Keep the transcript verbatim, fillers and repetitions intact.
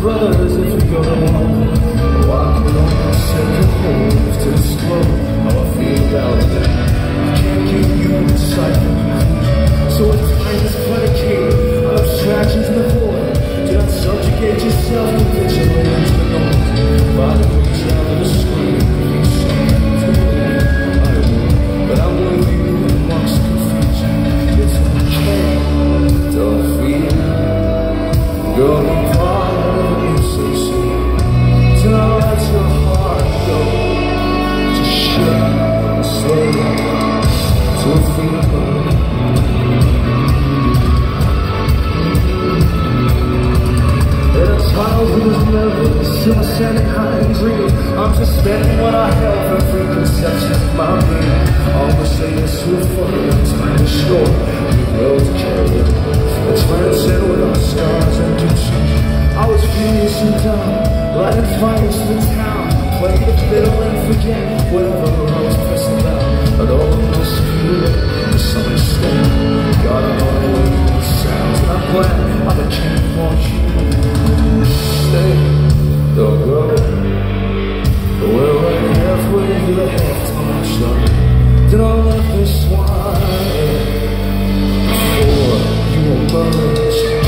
brothers if we go to war. Oh, I can only send you home to disclose how I feel about that. I can't give you a decipher conclusion, so at times predicated on abstractions in the void. Do not subjugate yourself to vigilance the noise. By the reach out of the screen, you something to believe. I will, but I'm with you amongst confusion. It's okay, don't feel. Go apart, you say sweet. Don't let your heart go. Just shake, slow down, to feel. It was never still standing high and green. I'm just spending what I held for preconceptions of my brain. Almost say this too funny, I'm trying to show you will to carry on. I transcend with our stars and do so. I was furious and dumb, lighting fires to the town. Play the fiddle and forget whatever I was pressing down. But all of this feeling is so much storm. God, I know the way it sounds, and I'm glad I became more human. Stay, don't go. We're right halfway to the halftime show. Then I'll let this wine before you emerge.